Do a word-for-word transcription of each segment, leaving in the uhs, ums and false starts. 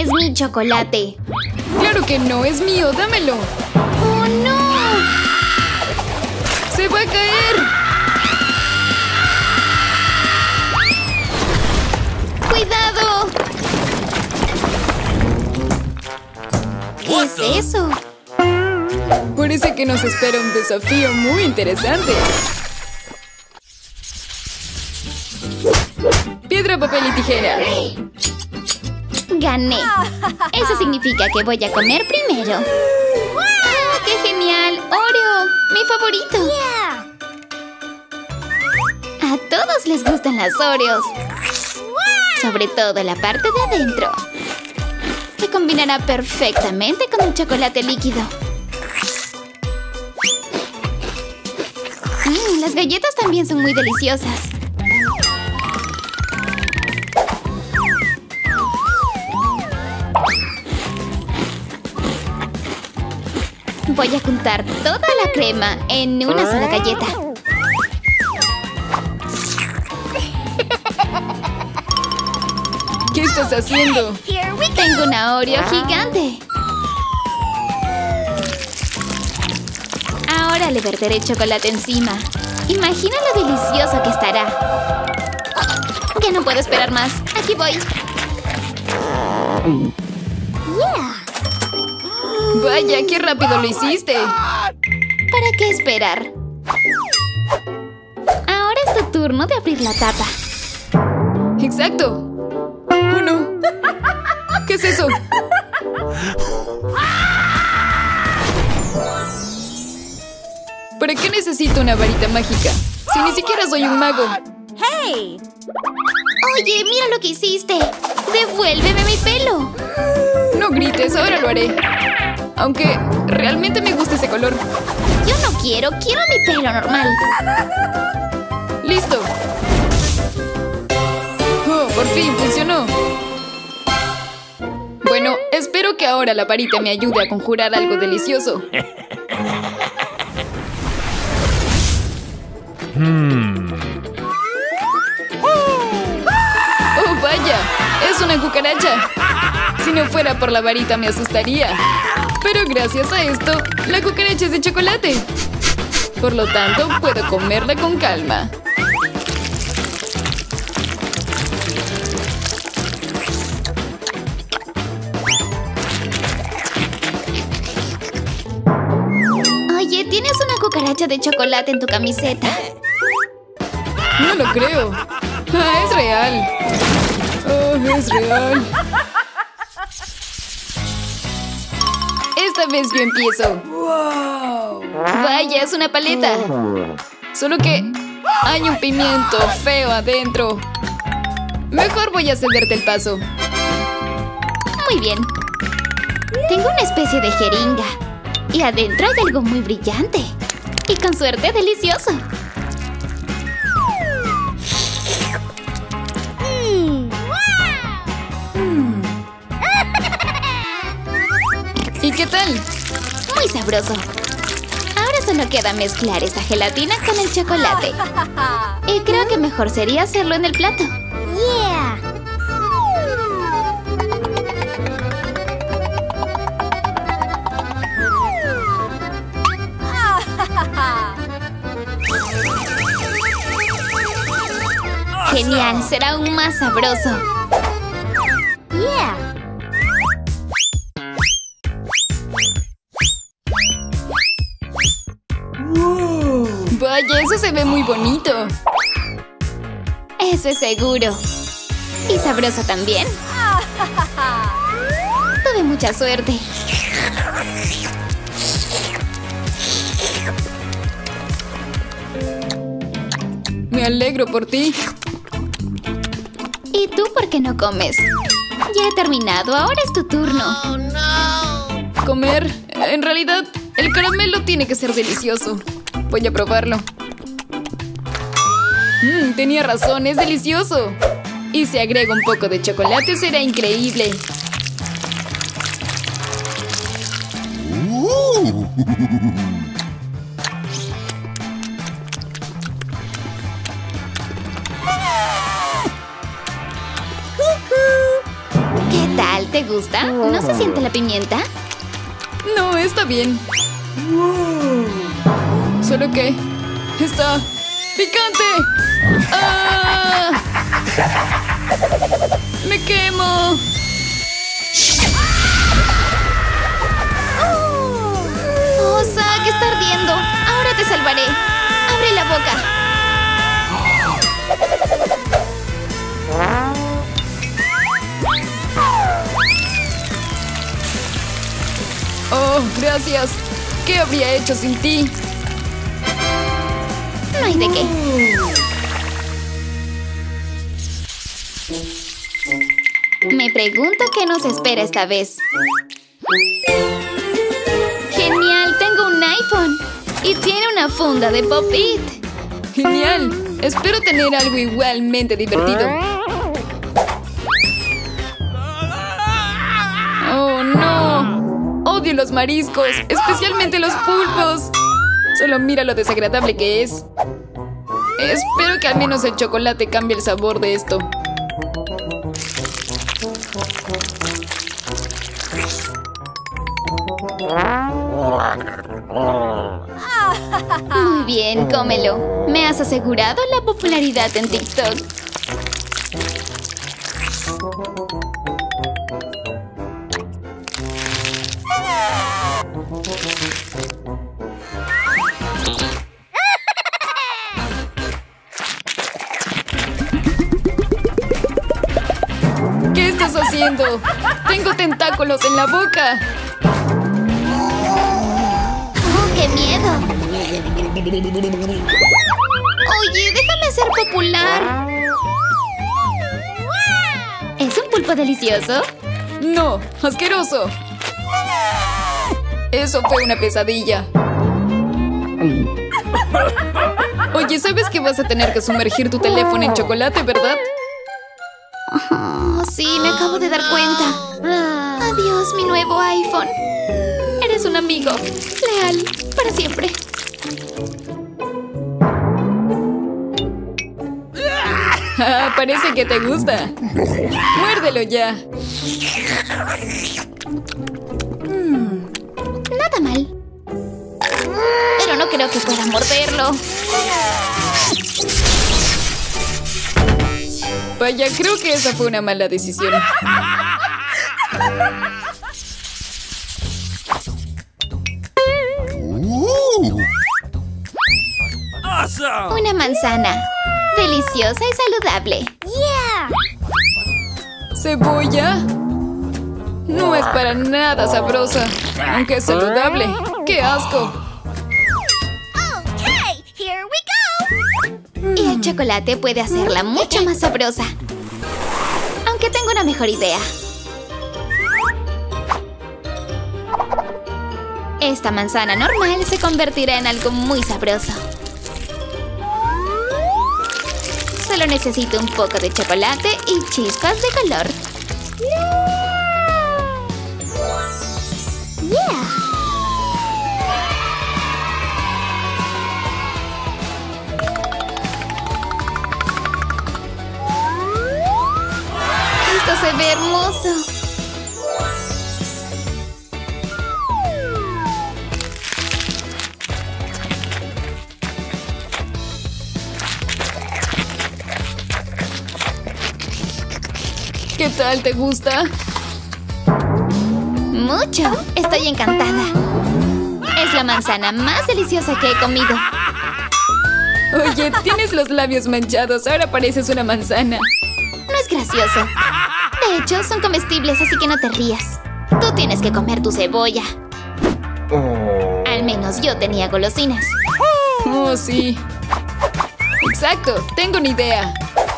Es mi chocolate. ¡Claro que no! ¡Es mío! ¡Dámelo! ¡Oh, no! ¡Se va a caer! ¡Cuidado! ¿Qué es eso? Parece que nos espera un desafío muy interesante. Piedra, papel y tijera. Gané. Eso significa que voy a comer primero. ¡Ah, qué genial! ¡Oreo! ¡Mi favorito! A todos les gustan las Oreos. Sobre todo la parte de adentro. Que combinará perfectamente con el chocolate líquido. Mm, las galletas también son muy deliciosas. Voy a juntar toda la crema en una sola galleta. ¿Qué estás haciendo? Tengo una Oreo gigante. Ahora le verteré chocolate encima. Imagina lo delicioso que estará. Ya no puedo esperar más. Aquí voy. ¡Vaya, qué rápido lo hiciste! ¿Para qué esperar? Ahora es tu turno de abrir la tapa. ¡Exacto! ¡Oh, no! ¿Qué es eso? ¿Para qué necesito una varita mágica? Si ni siquiera soy un mago. ¡Hey! Oye, mira lo que hiciste. ¡Devuélveme mi pelo! No grites, ahora lo haré. Aunque realmente me gusta ese color. Yo no quiero, quiero mi pelo normal. ¡Listo! ¡Oh, por fin funcionó! Bueno, espero que ahora la varita me ayude a conjurar algo delicioso. Hmm. ¡Oh, vaya! ¡Es una cucaracha! Si no fuera por la varita me asustaría. Pero gracias a esto, la cucaracha es de chocolate. Por lo tanto, puedo comerla con calma. Oye, tienes una cucaracha de chocolate en tu camiseta. No lo creo. Ah, es real. Oh, es real. Esta vez yo empiezo. Vaya, es una paleta. Solo que hay un pimiento feo adentro. Mejor voy a cederte el paso. Muy bien. Tengo una especie de jeringa. Y adentro hay algo muy brillante. Y con suerte delicioso. ¿Y qué tal? Muy sabroso. Ahora solo queda mezclar esta gelatina con el chocolate. Y creo que mejor sería hacerlo en el plato. Yeah. Genial, será aún más sabroso. Yeah. Vaya, eso se ve muy bonito. Eso es seguro. Y sabroso también. Tuve mucha suerte. Me alegro por ti. ¿Y tú por qué no comes? Ya he terminado, ahora es tu turno. Oh, no. Comer. En realidad, el caramelo tiene que ser delicioso. Voy a probarlo. Mmm, tenía razón, es delicioso. Y si agrego un poco de chocolate será increíble. Uh. ¿Qué tal? ¿Te gusta? ¿No se siente la pimienta? No, está bien. Solo que... ¡está picante! ¡Ah! ¡Me quemo! ¡Oh, Zack, está ardiendo! ¡Ahora te salvaré! ¡Abre la boca! ¡Oh, gracias! ¿Qué habría hecho sin ti? No hay de qué. Me pregunto qué nos espera esta vez. ¡Genial! Tengo un iPhone. Y tiene una funda de Pop-It. ¡Genial! Espero tener algo igualmente divertido. ¡Oh, no! Odio los mariscos, especialmente los pulpos. Solo mira lo desagradable que es. Espero que al menos el chocolate cambie el sabor de esto. Muy bien, cómelo. Me has asegurado la popularidad en TikTok. ¿Qué estás haciendo? ¡Tengo tentáculos en la boca! ¡Oh, qué miedo! Oye, déjame ser popular. ¿Es un pulpo delicioso? ¡No! ¡Asqueroso! Eso fue una pesadilla. Oye, ¿sabes que vas a tener que sumergir tu teléfono en chocolate, verdad? Oh, sí, me acabo de dar cuenta. Adiós, mi nuevo iPhone. Eres un amigo leal para siempre. Ah, parece que te gusta. Muérdelo ya. Mm, nada mal. Pero no creo que pueda morderlo. Vaya, creo que esa fue una mala decisión. Una manzana. Deliciosa y saludable. ¿Cebolla? No es para nada sabrosa, aunque es saludable. ¡Qué asco! Y el chocolate puede hacerla mucho más sabrosa. Aunque tengo una mejor idea. Esta manzana normal se convertirá en algo muy sabroso. Solo necesito un poco de chocolate y chispas de color. Yeah. Esto se ve hermoso. ¿Qué tal? ¿Te gusta? Mucho. Estoy encantada. Es la manzana más deliciosa que he comido. Oye, tienes los labios manchados. Ahora pareces una manzana. No es gracioso. De hecho, son comestibles, así que no te rías. Tú tienes que comer tu cebolla. Al menos yo tenía golosinas. Oh, sí. Exacto. Tengo una idea.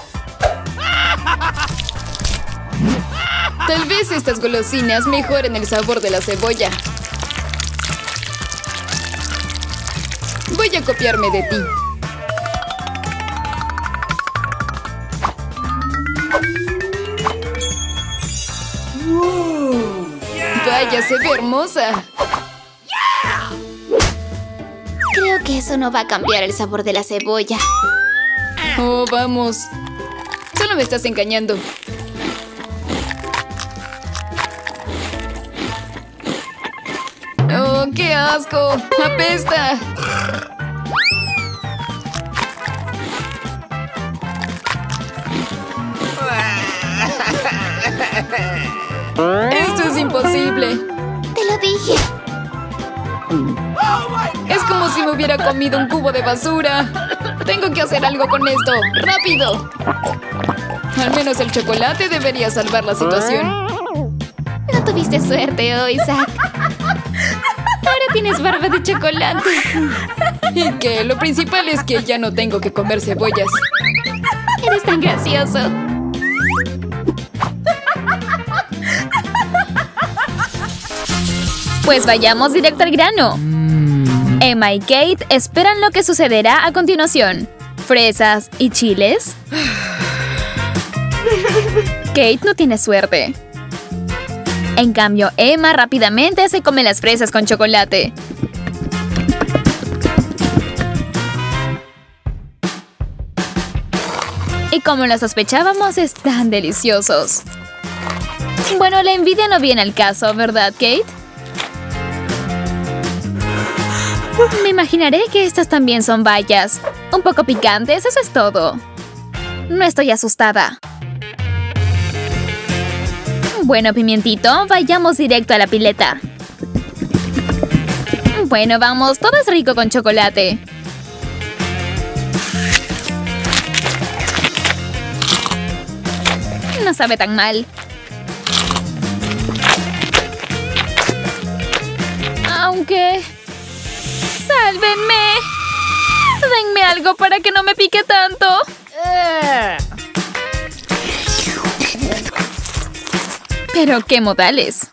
Tal vez estas golosinas mejoren el sabor de la cebolla. Voy a copiarme de ti. Vaya, se ve hermosa. Creo que eso no va a cambiar el sabor de la cebolla. Oh, vamos. Solo me estás engañando. asco! ¡Apesta! ¡Esto es imposible! ¡Te lo dije! Es como si me hubiera comido un cubo de basura. Tengo que hacer algo con esto. ¡Rápido! Al menos el chocolate debería salvar la situación. No tuviste suerte hoy, Zack. Ahora tienes barba de chocolate. ¿Y qué? Lo principal es que ya no tengo que comer cebollas. Eres tan gracioso. Pues vayamos directo al grano. Emma y Kate esperan lo que sucederá a continuación. ¿Fresas y chiles? Kate no tiene suerte. En cambio, Emma rápidamente se come las fresas con chocolate. Y como lo sospechábamos, están deliciosos. Bueno, la envidia no viene al caso, ¿verdad, Kate? Me imaginaré que estas también son bayas. Un poco picantes, eso es todo. No estoy asustada. Bueno, pimientito, vayamos directo a la pileta. Bueno, vamos, todo es rico con chocolate. No sabe tan mal. Aunque... ¡sálvenme! ¡Denme algo para que no me pique tanto! Pero qué modales.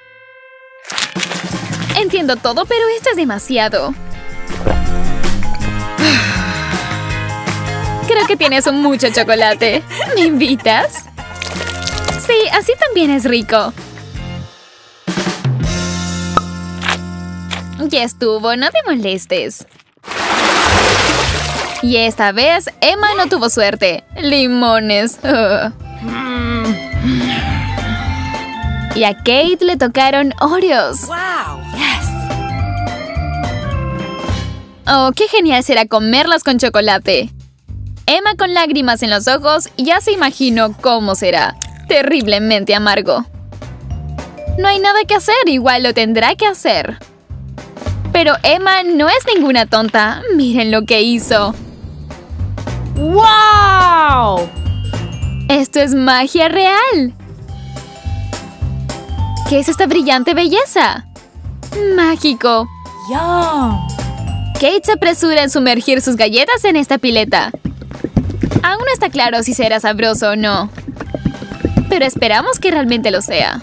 Entiendo todo, pero esto es demasiado. Creo que tienes mucho chocolate. ¿Me invitas? Sí, así también es rico. Ya estuvo, no te molestes. Y esta vez, Emma no tuvo suerte. Limones. Oh. Y a Kate le tocaron Oreos. Wow. Yes. Oh, qué genial será comerlos con chocolate. Emma, con lágrimas en los ojos, ya se imaginó cómo será. Terriblemente amargo. No hay nada que hacer, igual lo tendrá que hacer. Pero Emma no es ninguna tonta. Miren lo que hizo. ¡Wow! Esto es magia real. ¿Qué es esta brillante belleza? Mágico. ¡Yum! Kate se apresura en sumergir sus galletas en esta pileta. Aún no está claro si será sabroso o no. Pero esperamos que realmente lo sea.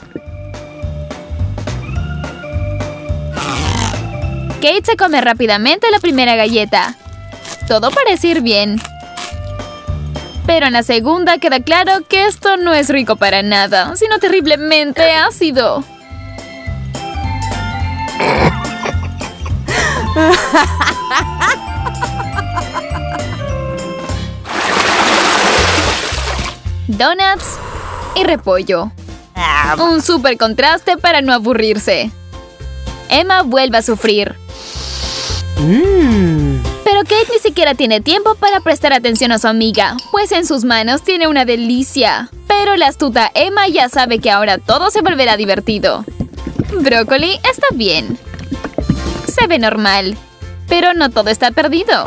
Kate se come rápidamente la primera galleta. Todo parece ir bien. Pero en la segunda queda claro que esto no es rico para nada, sino terriblemente ácido. Donuts y repollo. Un súper contraste para no aburrirse. Emma vuelve a sufrir. Mm. Pero Kate ni siquiera tiene tiempo para prestar atención a su amiga, pues en sus manos tiene una delicia. Pero la astuta Emma ya sabe que ahora todo se volverá divertido. Brócoli está bien. Se ve normal. Pero no todo está perdido.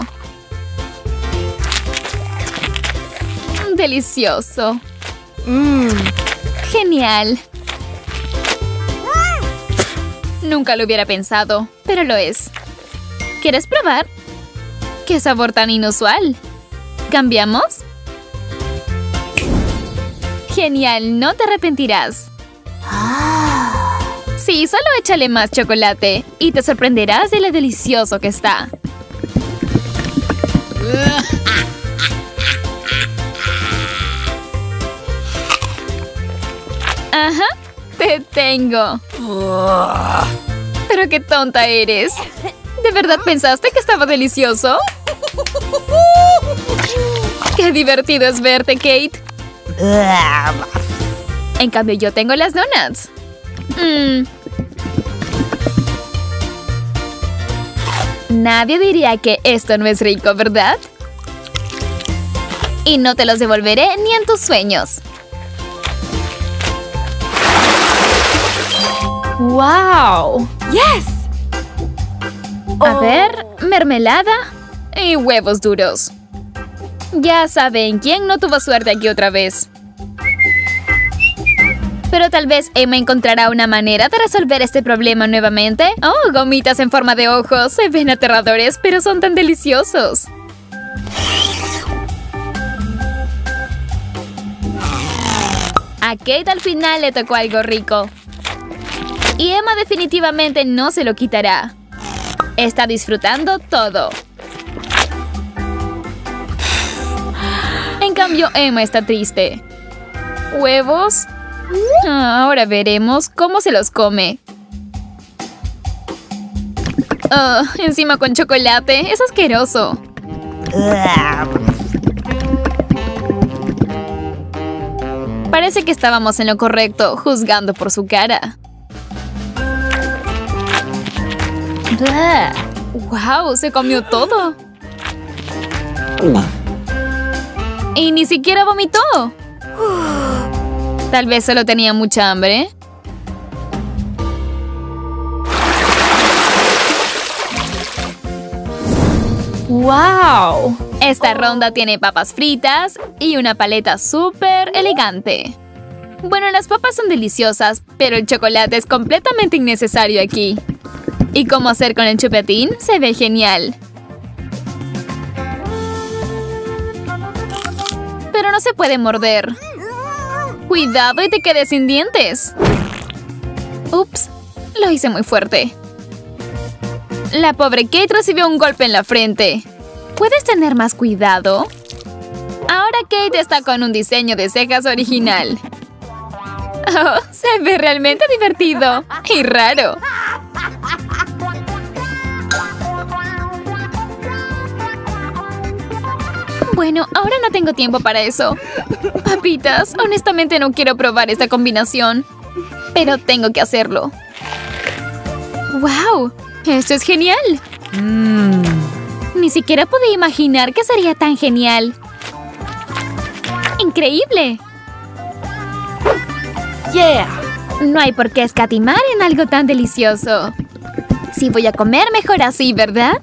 Delicioso. Mm. Genial. Nunca lo hubiera pensado, pero lo es. ¿Quieres probar? ¡Qué sabor tan inusual! ¿Cambiamos? Genial, no te arrepentirás. Sí, solo échale más chocolate y te sorprenderás de lo delicioso que está. Ajá, te tengo. Pero qué tonta eres. ¿De verdad pensaste que estaba delicioso? ¡Qué divertido es verte, Kate! En cambio, yo tengo las donuts. Mm. Nadie diría que esto no es rico, ¿verdad? Y no te los devolveré ni en tus sueños. Wow. Yes. A ver, mermelada y huevos duros. Ya saben quién no tuvo suerte aquí otra vez. Pero tal vez Emma encontrará una manera de resolver este problema nuevamente. Oh, gomitas en forma de ojos. Se ven aterradores, pero son tan deliciosos. A Kate al final le tocó algo rico. Y Emma definitivamente no se lo quitará. Está disfrutando todo. En cambio, Emma está triste. ¿Huevos? Ah, ahora veremos cómo se los come. Oh, encima con chocolate. Es asqueroso. Parece que estábamos en lo correcto, juzgando por su cara. ¡Wow! Se comió todo. Y ni siquiera vomitó. Tal vez solo tenía mucha hambre. Wow. Esta ronda tiene papas fritas y una paleta súper elegante. Bueno, las papas son deliciosas, pero el chocolate es completamente innecesario aquí. ¿Y cómo hacer con el chupetín? Se ve genial. Pero no se puede morder. ¡Cuidado y te quedes sin dientes! Ups, lo hice muy fuerte. La pobre Kate recibió un golpe en la frente. ¿Puedes tener más cuidado? Ahora Kate está con un diseño de cejas original. Oh, se ve realmente divertido y raro. Bueno, ahora no tengo tiempo para eso. Papitas, honestamente no quiero probar esta combinación. Pero tengo que hacerlo. ¡Wow! ¡Esto es genial! Mm. Ni siquiera podía imaginar que sería tan genial. ¡Increíble! Yeah. No hay por qué escatimar en algo tan delicioso. Si voy a comer, mejor así, ¿verdad?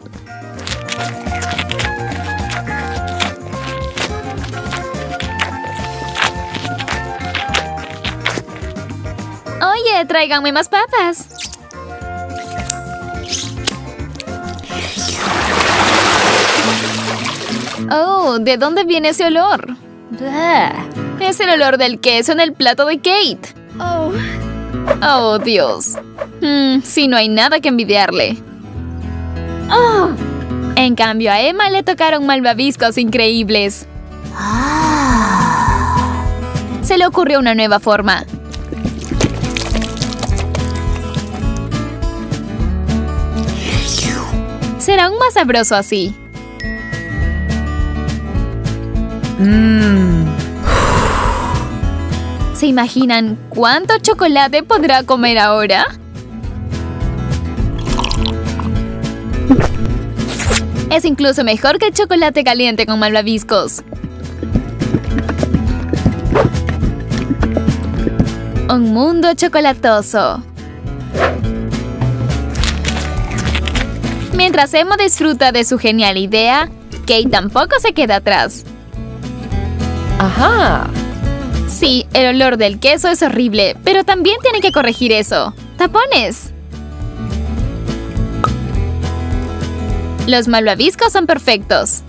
Oye, tráiganme más papas. Oh, ¿de dónde viene ese olor? Bleh. Es el olor del queso en el plato de Kate. Oh. Oh, Dios. Mm, sí, no hay nada que envidiarle. Oh. En cambio, a Emma le tocaron malvaviscos increíbles. Se le ocurrió una nueva forma. Será aún más sabroso así. Mmm. ¿Se imaginan cuánto chocolate podrá comer ahora? Es incluso mejor que el chocolate caliente con malvaviscos. Un mundo chocolatoso. Mientras Emma disfruta de su genial idea, Kate tampoco se queda atrás. Ajá. Sí, el olor del queso es horrible, pero también tiene que corregir eso. ¡Tapones! Los malvaviscos son perfectos.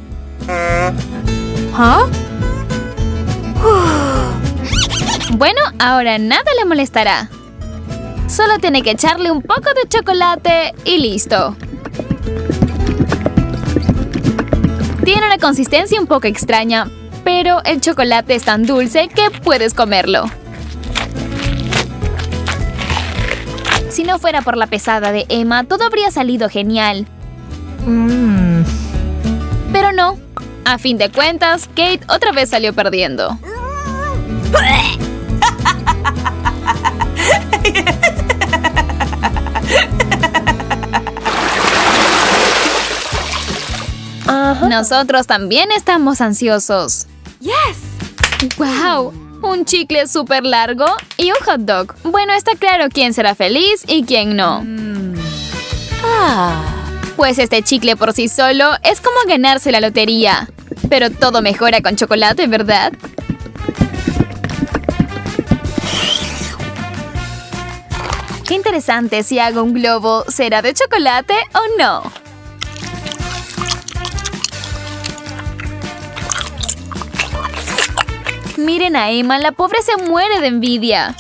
¿Ah? Bueno, ahora nada le molestará. Solo tiene que echarle un poco de chocolate y listo. Tiene una consistencia un poco extraña, pero el chocolate es tan dulce que puedes comerlo. Si no fuera por la pesada de Emma, todo habría salido genial. Mmm. Pero no. A fin de cuentas, Kate otra vez salió perdiendo. Nosotros también estamos ansiosos. Yes. ¡Wow! Un chicle súper largo y un hot dog. Bueno, está claro quién será feliz y quién no. Mm. Ah. Pues este chicle por sí solo es como ganarse la lotería. Pero todo mejora con chocolate, ¿verdad? Qué interesante si hago un globo. ¿Será de chocolate o no? Miren a Emma, la pobre se muere de envidia.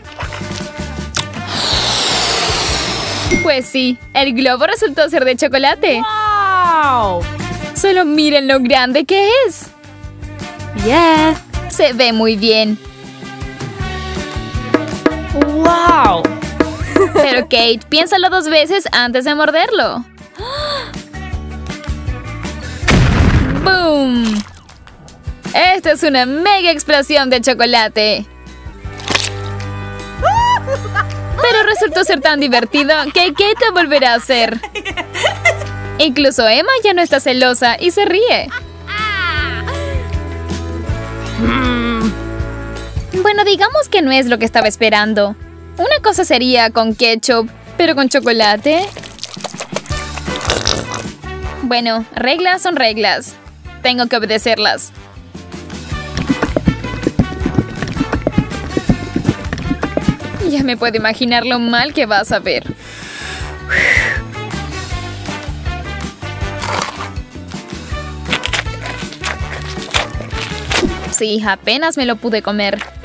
Pues sí, el globo resultó ser de chocolate. Wow. Solo miren lo grande que es. Yes. Se ve muy bien. Wow. Pero Kate, piénsalo dos veces antes de morderlo. ¡Boom! Esta es una mega explosión de chocolate. Pero resultó ser tan divertido que Kate lo volverá a hacer. Incluso Emma ya no está celosa y se ríe. Bueno, digamos que no es lo que estaba esperando. Una cosa sería con ketchup, pero con chocolate. Bueno, reglas son reglas. Tengo que obedecerlas. Ya me puedo imaginar lo mal que vas a ver. Sí, apenas me lo pude comer.